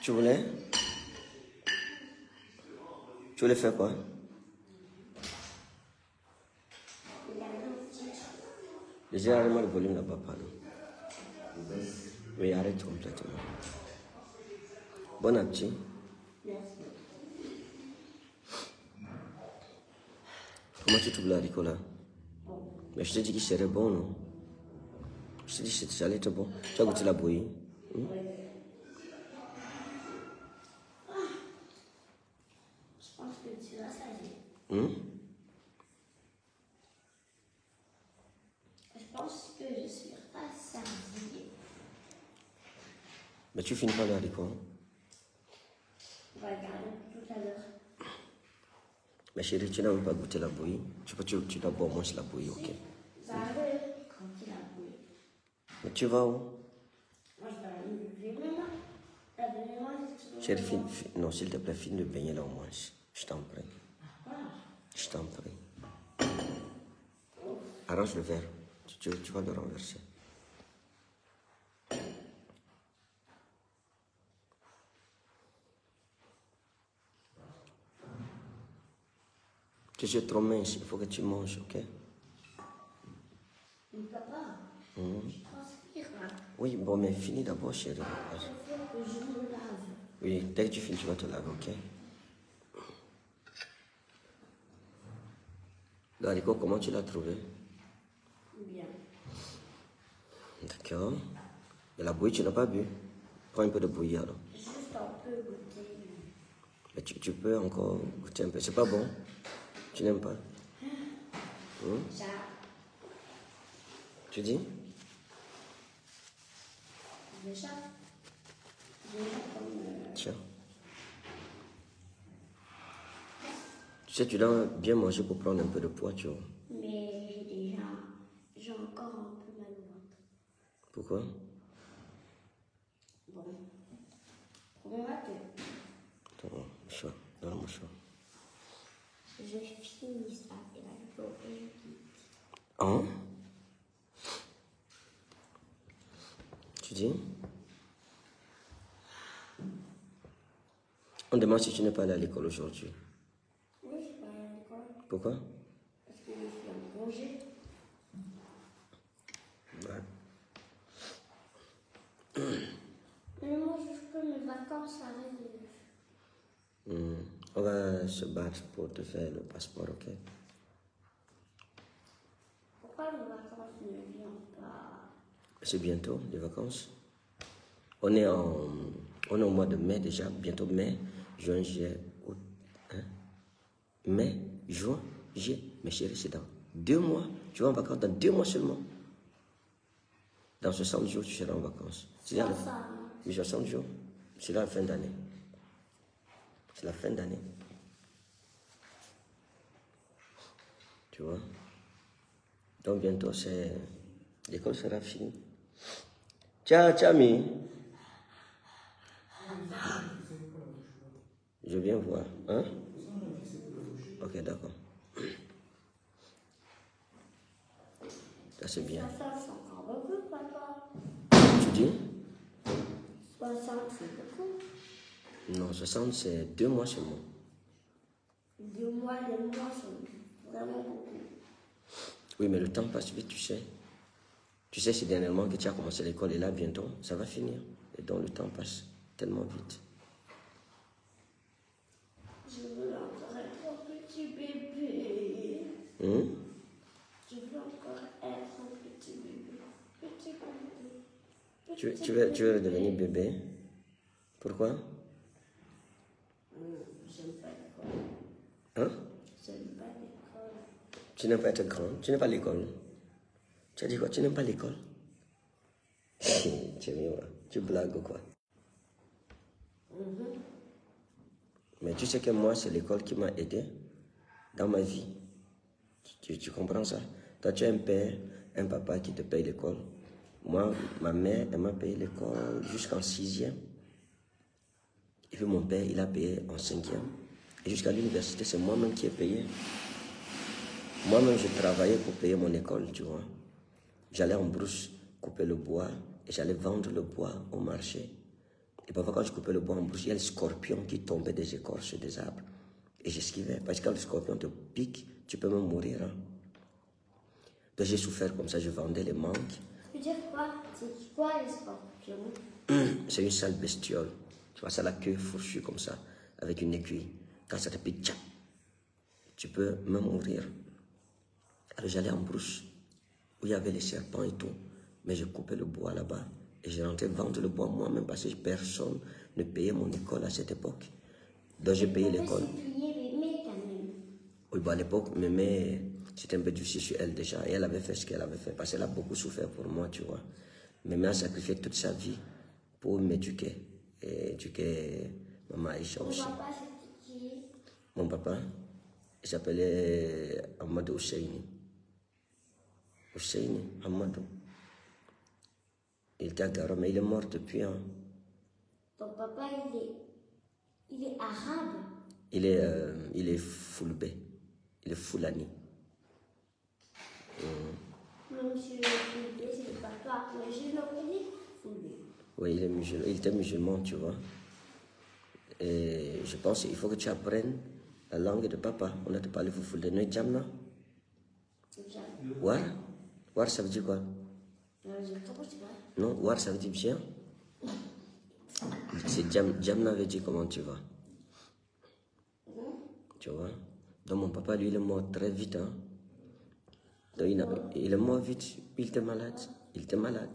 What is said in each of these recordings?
Tu voulais faire quoi? Déjà, arrête-moi le volume là-bas, pardon. Oui, arrête complètement. Bon appétit. Comment tu trouves l'haricot là? Mais je t'ai dit qu'il serait bon, non? Je t'ai dit que ça allait être bon. Tu as goûté la bouillie? Je pense que tu vas salir. Je pense que je suis rassasiée. Mais tu finis pas le haricot. On va regarder tout à l'heure. Mais chérie, tu n'as même pas goûté la bouillie. Tu dois boire moins la bouillie, ok? Ça arrive quand il a bouilli. Mais tu vas où? Moi, je vais aller me baigner là. La baignoire, c'est Chérie, non, s'il te plaît, finis de baigner là au moins. Je t'en prie. Je t'en prie. Arrange le verre. Tu vas le renverser. Tu es trop mince, il faut que tu manges, ok? Mais papa, je transpire là. Oui, bon, mais finis d'abord, chérie. Il faut que je me lave. Oui, dès que tu finis, tu vas te laver, ok? Le haricot, comment tu l'as trouvé? Bien. D'accord. Et la bouillie, tu n'as pas bu? Prends un peu de bouillie alors. Juste un peu goûter. Mais tu peux encore goûter un peu. C'est pas bon? Tu n'aimes pas? Ça. Tu dis? Déjà comme... Tiens. Tu sais, tu dois bien manger pour prendre un peu de poids, tu vois. Mais j'ai encore un peu mal au ventre. Pourquoi? Bon. Premier matin. Attends, mouchoir. Dans le mouchoir. Je finis ça et là je peux ouvrir le kit. Hein? Tu dis? On demande si tu n'es pas allé à l'école aujourd'hui. Oui, je suis pas allée à l'école. Pourquoi? Parce que je suis en congé. Ouais. Mais moi, je fais mes vacances arrivent. On va se battre pour te faire le passeport, ok? Pourquoi les vacances ne viennent pas? C'est bientôt, les vacances. On est au mois de mai déjà, bientôt mai, juin, juillet, août. Hein? Mai, juin, juillet. Mais chérie, c'est dans 2 mois. Tu vas en vacances dans 2 mois seulement. Dans 60 jours, tu seras en vacances. C'est la fin. Oui, 60 jours. C'est la fin d'année. C'est la fin d'année. Tu vois? Donc bientôt, l'école sera finie. Tiens, Chami. Je viens voir. Hein? Ok, d'accord. Ça, c'est bien. 60, c'est encore beaucoup, papa. Tu dis? 60, c'est beaucoup. Non, 60, c'est 2 mois seulement. 2 mois, les mois sont vraiment beaucoup. Oui, mais le temps passe vite, tu sais. Tu sais, c'est dernièrement que tu as commencé l'école et là, bientôt, ça va finir. Et donc, le temps passe tellement vite. Je veux encore être un petit bébé. Je veux encore être un petit bébé. Petit bébé. Tu veux devenir bébé? Pourquoi? J'aime pas l'école. Hein? J'aime pas l'école. Tu n'aimes pas être grand? Tu n'aimes pas l'école? Tu as dit quoi? Tu n'aimes pas l'école? Tu es mieux, tu blagues ou quoi? Mais tu sais que moi, c'est l'école qui m'a aidé dans ma vie. Tu comprends ça? Toi, tu as un père, un papa qui te paye l'école. Moi, ma mère, elle m'a payé l'école jusqu'en 6e. Et puis mon père, il a payé en 5e. Et jusqu'à l'université, c'est moi-même qui ai payé. Moi-même, je travaillais pour payer mon école, tu vois. J'allais en brousse couper le bois et j'allais vendre le bois au marché. Et parfois, quand je coupais le bois en brousse, il y a le scorpion qui tombait des écorces des arbres. Et j'esquivais. Parce que quand le scorpion te pique, tu peux même mourir. Hein. Donc j'ai souffert comme ça, je vendais les mangues. Tu veux dire quoi? C'est quoi les scorpions? C'est une sale bestiole. Tu vois, ça a la queue fourchue comme ça, avec une aiguille. Quand ça te pique, tcha, tu peux même mourir. Alors j'allais en brousse, où il y avait les serpents et tout. Mais je coupais le bois là-bas. Et je rentrais vendre le bois moi-même parce que personne ne payait mon école à cette époque. Donc j'ai payé l'école. Oui, bon, à l'époque, Mémé, c'était un peu difficile sur elle déjà. Et elle avait fait ce qu'elle avait fait. Parce qu'elle a beaucoup souffert pour moi, tu vois. Mémé a sacrifié toute sa vie pour m'éduquer. Et éduquer maman Aïcha aussi. Mon papa, c'était qui? Mon papa, il s'appelait Amadou Ousseini. Ousseini, Amadou. Il était à Garo, mais il est mort depuis. Hein. Ton papa, il est arabe. Il est Fulbé. Il est Fulani. Non, monsieur Fulbé, c'est le papa. Mais je le connais, Fulbé. Oui, il est musulman. Il était musulman, tu vois. Et je pense qu'il faut que tu apprennes la langue de papa. On a te parlé Fulbé. Non, Jamna. War? War, ça veut dire quoi? Non, War, ça veut dire bien. C'est Jamna veut dire comment tu vas. Tu vois? Donc mon papa, lui, il est mort très vite. Hein? Donc, il est mort vite. Il était malade. Il était malade.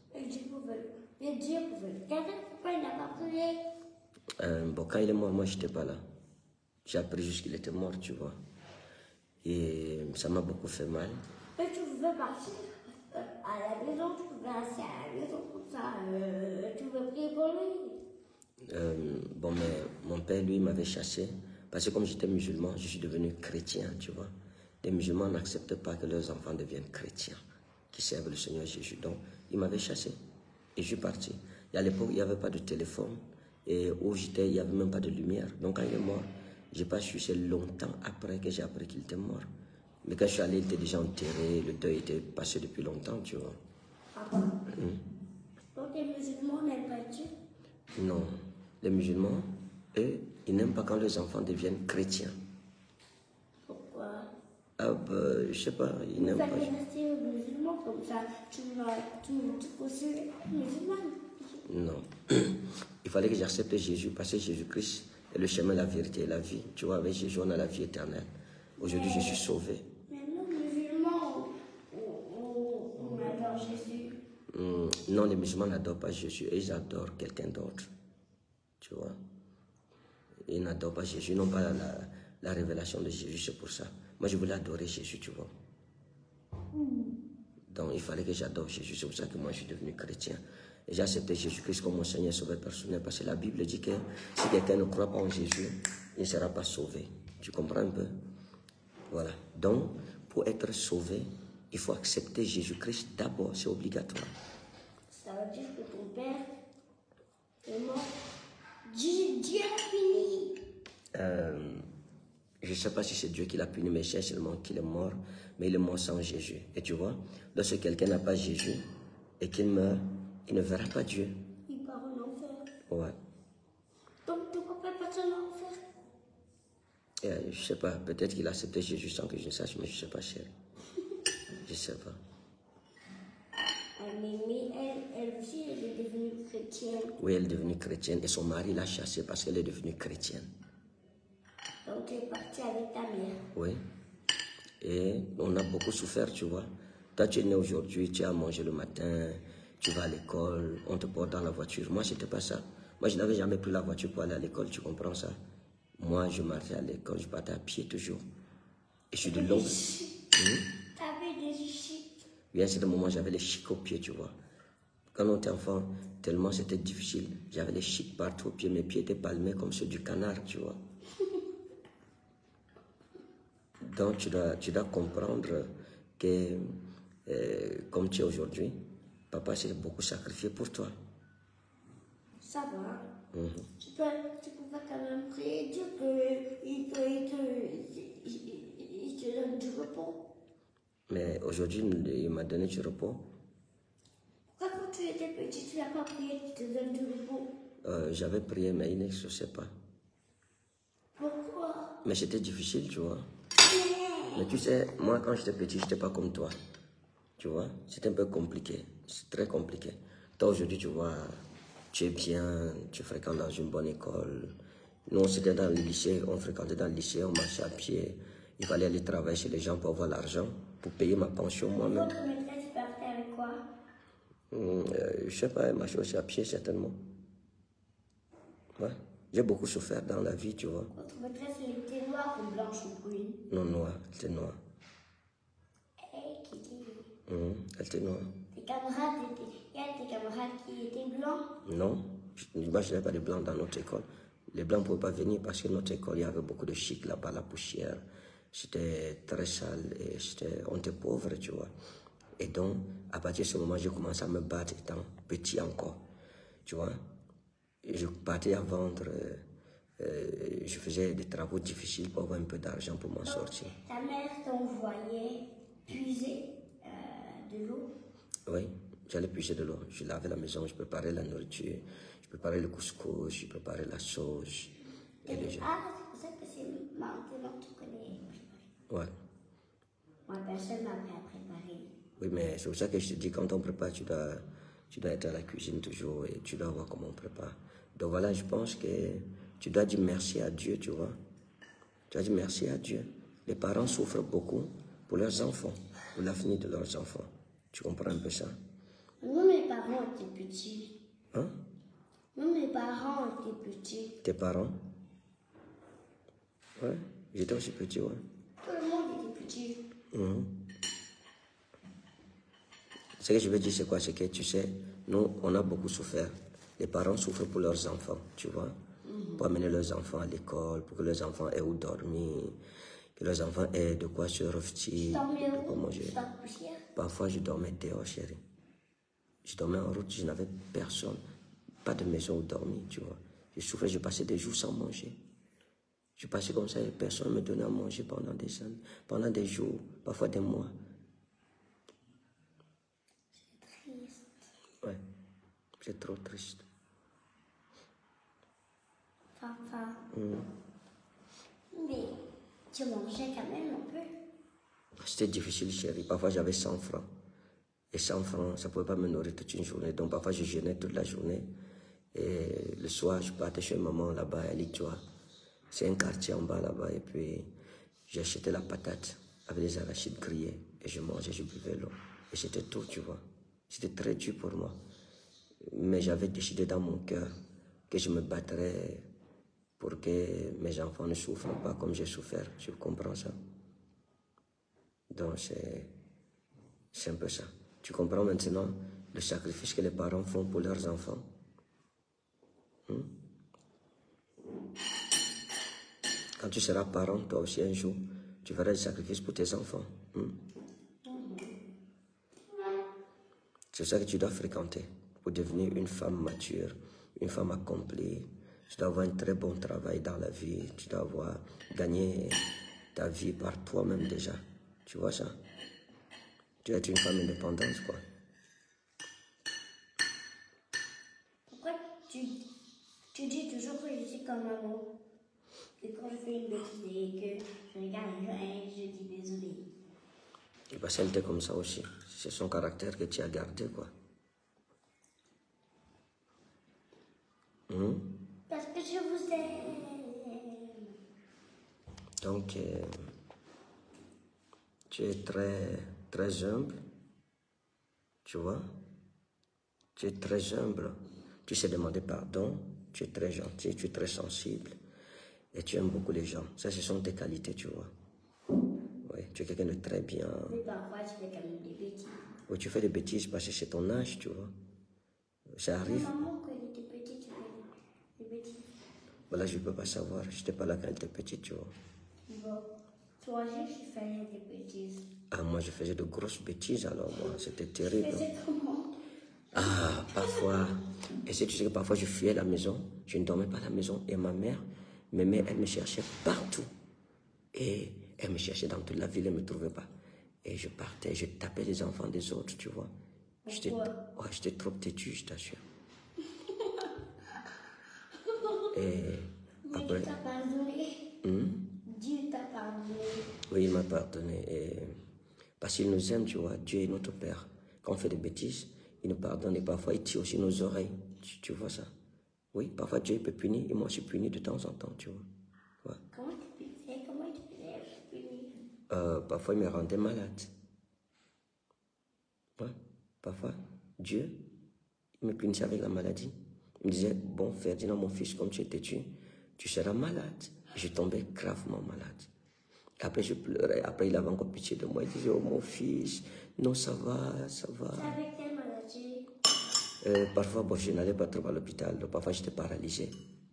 Pourquoi il n'a pas prié? Bon, quand il est mort, moi, je n'étais pas là. J'ai appris juste qu'il était mort, tu vois. Et ça m'a beaucoup fait mal. Mais tu veux partir à la maison, tu veux rester à la maison comme ça, tu veux prier pour lui? Bon, mais mon père, lui, m'avait chassé. Parce que comme j'étais musulman, je suis devenu chrétien, tu vois. Les musulmans n'acceptent pas que leurs enfants deviennent chrétiens, qui servent le Seigneur Jésus. Donc, il m'avait chassé. Et je suis parti. Et à l'époque, il n'y avait pas de téléphone. Et où j'étais, il n'y avait même pas de lumière. Donc, quand il est mort, je n'ai pas su, c'est longtemps après que j'ai appris qu'il était mort. Mais quand je suis allé, il était déjà enterré. Le deuil était passé depuis longtemps, tu vois. Ah bon? Donc, les musulmans n'aiment pas Dieu? Non. Les musulmans, eux, ils n'aiment pas quand les enfants deviennent chrétiens. Pourquoi? Ah ben, je sais pas, ils n'aiment pas. Vous allez rester musulman comme ça, tu considères musulman? Non. Il fallait que j'accepte Jésus, parce que Jésus-Christ est le chemin, la vérité et la vie. Tu vois, avec Jésus, on a la vie éternelle. Aujourd'hui, je suis sauvé. Mais nous, musulmans, on adore Jésus. Non, les musulmans n'adorent pas Jésus, ils adorent quelqu'un d'autre. Tu vois? Ils n'adorent pas Jésus, ils n'ont pas la révélation de Jésus, c'est pour ça. Moi, je voulais adorer Jésus, tu vois. Donc, il fallait que j'adore Jésus, c'est pour ça que moi, je suis devenu chrétien. Et j'ai accepté Jésus-Christ comme mon Seigneur sauveur personnel, parce que la Bible dit que si quelqu'un ne croit pas en Jésus, il ne sera pas sauvé. Tu comprends un peu? Voilà. Donc, pour être sauvé, il faut accepter Jésus-Christ d'abord, c'est obligatoire. Ça veut dire que ton père est mort. Dieu a puni. Je ne sais pas si c'est Dieu qui l'a puni, mais je sais seulement qu'il est mort, mais il est mort sans Jésus. Et tu vois, lorsque quelqu'un n'a pas Jésus et qu'il meurt, il ne verra pas Dieu. Il part en enfer. Ouais. Donc ton papa est parti en enfer? Je ne sais pas, peut-être qu'il a accepté Jésus sans que je ne sache, mais je ne sais pas, chérie. Je ne sais pas. Mais elle aussi, elle est devenue chrétienne. Oui, elle est devenue chrétienne et son mari l'a chassée parce qu'elle est devenue chrétienne. Donc tu es parti avec ta mère. Oui. Et on a beaucoup souffert, tu vois. Toi, tu es né aujourd'hui, tu as mangé le matin, tu vas à l'école, on te porte dans la voiture. Moi, c'était pas ça. Moi, je n'avais jamais pris la voiture pour aller à l'école, tu comprends ça? Moi, je marchais à l'école, je partais à pied toujours. Et je suis de longue. T'avais des chics. Oui, à ce moment, j'avais les chics aux pieds, tu vois. Quand on était enfant, tellement c'était difficile. J'avais les chics partout aux pieds. Mes pieds étaient palmés comme ceux du canard, tu vois. Donc, tu dois comprendre que, comme tu es aujourd'hui, papa s'est beaucoup sacrifié pour toi. Ça va. Tu peux quand même prier Dieu qu'il te donne du repos. Mais aujourd'hui, il m'a donné du repos. Pourquoi quand tu étais petit, tu n'as pas prié qu'il te donne du repos? J'avais prié, mais il n'exauçait pas. Pourquoi? Mais c'était difficile, tu vois. Mais tu sais, moi, quand j'étais petit, je n'étais pas comme toi. Tu vois, c'était un peu compliqué. C'est très compliqué. Toi, aujourd'hui, tu vois, tu es bien, tu fréquentes dans une bonne école. Nous, c'était dans le lycée, on fréquentait dans le lycée, on marchait à pied. Il fallait aller travailler chez les gens pour avoir l'argent, pour payer ma pension moi-même. Votre maîtresse partait avec quoi? Je sais pas, elle marchait aussi à pied, certainement. Ouais. J'ai beaucoup souffert dans la vie, tu vois. Votre maîtresse, elle était noire ou blanche ou brune? Non, noire, elle était noire. Qui dit? Elle était noire. Tes camarades étaient... Il y a des camarades qui étaient blancs? Non, moi je n'avais pas de blancs dans notre école. Les blancs ne pouvaient pas venir parce que notre école, il y avait beaucoup de chic là-bas, la poussière. C'était très sale et on était pauvres, tu vois. Et donc, à partir de ce moment, j'ai commencé à me battre étant petit encore, tu vois. Et je partais à vendre, je faisais des travaux difficiles pour avoir un peu d'argent pour m'en sortir. Ta mère t'envoyait puiser de l'eau? Oui, j'allais puiser de l'eau. Je lavais la maison, je préparais la nourriture, je préparais le couscous, je préparais la sauce. Et les gens. Ah, c'est pour ça que c'est maintenant que tu connais préparer. Ouais. Moi, personne m'a appris à préparer. Oui, mais c'est pour ça que je te dis, quand on prépare, tu dois être à la cuisine toujours et tu dois voir comment on prépare. Donc voilà, je pense que tu dois dire merci à Dieu, tu vois. Tu dois dire merci à Dieu. Les parents souffrent beaucoup pour leurs enfants, pour l'avenir de leurs enfants. Tu comprends un peu ça? Nous, mes parents étaient petits. Hein? Nous, mes parents étaient petits. Tes parents? Ouais, j'étais aussi petit, ouais. Tout le monde était petit. Ce que je veux dire, c'est quoi? C'est que, tu sais, nous, on a beaucoup souffert. Les parents souffrent pour leurs enfants, tu vois. Pour amener leurs enfants à l'école, pour que leurs enfants aient où dormir, que leurs enfants aient de quoi se revêtir, de quoi manger. Parfois, je dormais dehors, chérie. Je dormais en route, je n'avais personne. Pas de maison où dormir, tu vois. Je souffrais, je passais des jours sans manger. Je passais comme ça et personne ne me donnait à manger pendant des années, pendant des jours, parfois des mois. C'est triste. Ouais, c'est trop triste. Papa. Mais tu mangeais quand même un peu. C'était difficile, chérie. Parfois, j'avais 100 francs. Et 100 francs, ça ne pouvait pas me nourrir toute une journée. Donc, parfois, je jeûnais toute la journée. Et le soir, je partais chez maman là-bas à Litua. C'est un quartier en bas là-bas. Et puis, j'achetais la patate avec les arachides grillés. Et je mangeais, je buvais l'eau. Et c'était tout, tu vois. C'était très dur pour moi. Mais j'avais décidé dans mon cœur que je me battrais pour que mes enfants ne souffrent pas comme j'ai souffert. Tu comprends ça? Donc, c'est un peu ça. Tu comprends maintenant le sacrifice que les parents font pour leurs enfants? Quand tu seras parent, toi aussi un jour, tu feras des sacrifices pour tes enfants. C'est ça que tu dois fréquenter pour devenir une femme mature, une femme accomplie. Tu dois avoir un très bon travail dans la vie. Tu dois avoir gagné ta vie par toi-même déjà. Tu vois ça? Tu dois être une femme indépendante, quoi. Pourquoi tu dis toujours que je suis comme maman? Que quand je fais une bêtise et que je regarde les gens et je dis désolé. Et parce qu'elle était comme ça aussi. C'est son caractère que tu as gardé, quoi. Parce que je vous aime. Donc, tu es très, très humble. Tu vois? Tu es très humble. Tu sais demander pardon. Tu es très gentil. Tu es très sensible. Et tu aimes beaucoup les gens. Ça, ce sont tes qualités, tu vois. Oui, tu es quelqu'un de très bien. Mais parfois, tu fais quand même des bêtises. Oui, tu fais des bêtises parce que c'est ton âge, tu vois. Ça arrive. Maman, quand elle était petite, tu fais des bêtises. Voilà, je ne peux pas savoir. Je n'étais pas là quand elle était petite, tu vois. Bon, toi aussi, tu faisais des bêtises. Ah, moi, je faisais de grosses bêtises, alors, moi. C'était terrible. Mais c'est comment? Ah, parfois. Et si tu sais que parfois, je fuyais la maison. Je ne dormais pas à la maison. Et ma mère, elle me cherchait partout. Et elle me cherchait dans toute la ville, elle ne me trouvait pas. Et je partais, je tapais les enfants des autres, tu vois. J'étais trop têtu, je t'assure. Et Mais après... Dieu t'a pardonné. Dieu t'a pardonné. Oui, il m'a pardonné. Et parce qu'il nous aime, tu vois. Dieu est notre Père. Quand on fait des bêtises, il nous pardonne et parfois il tire aussi nos oreilles. Tu vois ça? Oui, parfois Dieu peut punir et moi je suis puni de temps en temps, tu vois. Ouais. Comment tu faisais? Comment tu faisais punir? Parfois il me rendait malade. Ouais. Parfois, Dieu, il me punissait avec la maladie. Il me disait, bon Ferdinand, mon fils, comme tu es têtu, tu seras malade. Et je tombais gravement malade. Après, je pleurais. Après, il avait encore pitié de moi. Il disait, oh mon fils, non, ça va, ça va. Tu avais quelle maladie? Parfois, bon, je n'allais pas trop à l'hôpital. Parfois, j'étais paralysé.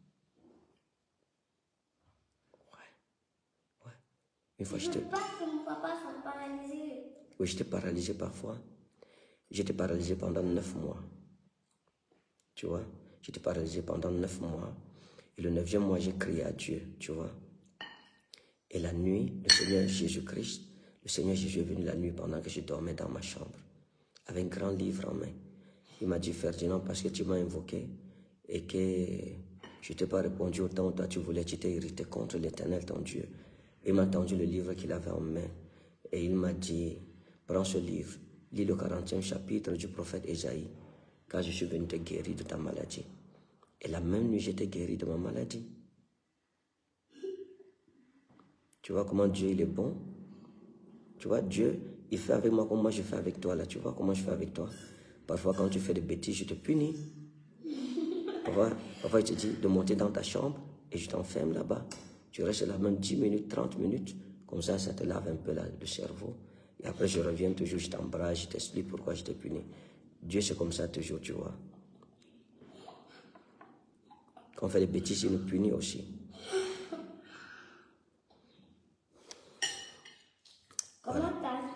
Ouais. Une fois, j'étais... Je ne veux pas que mon papa soit paralysé. Oui, j'étais paralysé parfois. J'étais paralysé pendant 9 mois. Tu vois, j'étais paralysé pendant 9 mois. Et le 9e mois, j'ai crié à Dieu, tu vois. Et la nuit, le Seigneur Jésus-Christ, le Seigneur Jésus est venu la nuit pendant que je dormais dans ma chambre, avec un grand livre en main. Il m'a dit, Ferdinand, parce que tu m'as invoqué et que je ne t'ai pas répondu autant où toi tu voulais, tu t'es irrité contre l'Éternel, ton Dieu. Il m'a tendu le livre qu'il avait en main et il m'a dit, prends ce livre, lis le 40e chapitre du prophète Ésaïe, car je suis venu te guérir de ta maladie. Et la même nuit, j'étais guéri de ma maladie. Tu vois comment Dieu, il est bon? Tu vois, Dieu, il fait avec moi comme moi je fais avec toi, là. Tu vois comment je fais avec toi? Parfois, quand tu fais des bêtises, je te punis. Parfois, il te dit de monter dans ta chambre et je t'enferme là-bas. Tu restes là même 10 minutes, 30 minutes. Comme ça te lave un peu le cerveau. Et après, je reviens toujours, je t'embrasse, je t'explique pourquoi je t'ai puni. Dieu, c'est comme ça toujours, tu vois. Quand on fait des bêtises, il nous punit aussi. Comment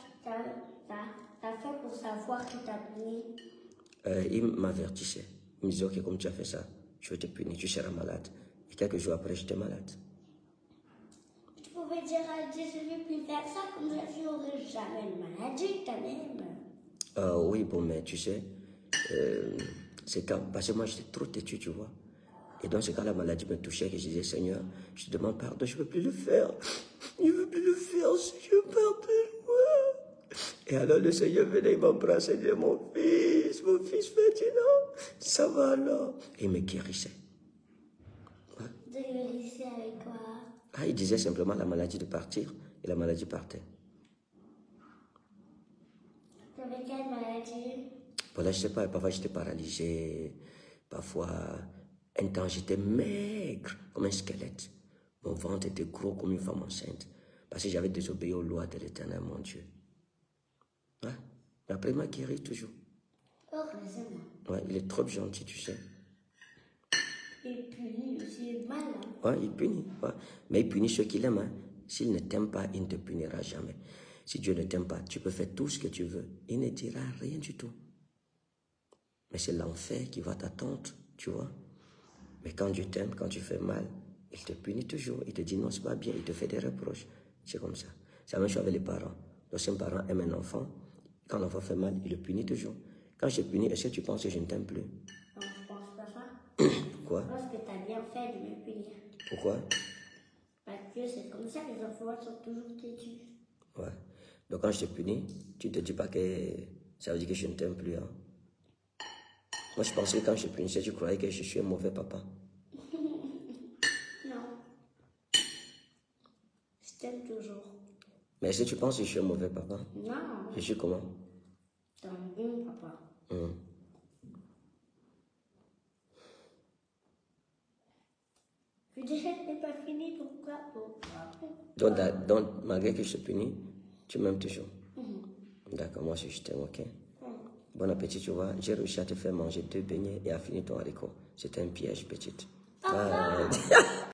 t'as fait pour savoir qu'il t'a puni? Il m'avertissait. Il me disait, ok, comme tu as fait ça, je vais te punir, tu seras malade. Et quelques jours après, j'étais malade. Tu pouvais dire à Dieu, je ne vais plus faire ça, comme ça, je n'aurai jamais de maladie quand même. Oui, bon, mais tu sais, c'est quand, parce que moi, j'étais trop têtu, tu vois. Et donc, c'est quand la maladie me touchait que je disais, Seigneur, je te demande pardon, je ne veux plus le faire. Je ne veux plus le faire, Seigneur, pardonne-moi. Et alors, le Seigneur venait, il m'embrassait, il disait, mon fils Ferdinand, ça va alors. Et il me guérissait. Ouais. De guérir avec quoi? Ah, il disait simplement la maladie de partir, et la maladie partait. Tu avais quelle maladie? Voilà, je ne sais pas, parfois j'étais paralysé, parfois, un temps j'étais maigre, comme un squelette. Mon ventre était gros comme une femme enceinte, parce que j'avais désobéi aux lois de l'Éternel, mon Dieu. Ouais. Mais après, il m'a guéri toujours. Heureusement. Ouais, il est trop gentil, tu sais. Il punit aussi mal. Hein? Ouais, il punit. Ouais. Mais il punit ceux qu'il aime. Hein. S'il ne t'aime pas, il ne te punira jamais. Si Dieu ne t'aime pas, tu peux faire tout ce que tu veux. Il ne dira rien du tout. Mais c'est l'enfer qui va t'attendre, tu vois. Mais quand Dieu t'aime, quand tu fais mal, il te punit toujours. Il te dit non, c'est pas bien. Il te fait des reproches. C'est comme ça. C'est la même chose avec les parents. Lorsqu'un parent aime un enfant, quand l'enfant fait mal, il le punit toujours. Quand je punis, est-ce que tu penses que je ne t'aime plus? Non, je ne pense pas ça. Pourquoi? Parce que tu as bien fait de me punir. Pourquoi? Parce que c'est comme ça que les enfants sont toujours têtus. Ouais. Donc quand je te punis, tu ne te dis pas que ça veut dire que je ne t'aime plus. Hein? Moi, je pensais que quand je punissais, tu croyais que je suis un mauvais papa. Non. Je t'aime toujours. Mais est-ce que tu penses que je suis un mauvais papa? Non. Je suis comment? T'es un bon papa. Je dirais que c'est pas fini, pourquoi? Donc, malgré que je te punis, tu m'aimes toujours. D'accord, moi aussi je t'aime, ok? Bon appétit, tu vois. J'ai réussi à te faire manger 2 beignets et à finir ton haricot. C'était un piège, petite.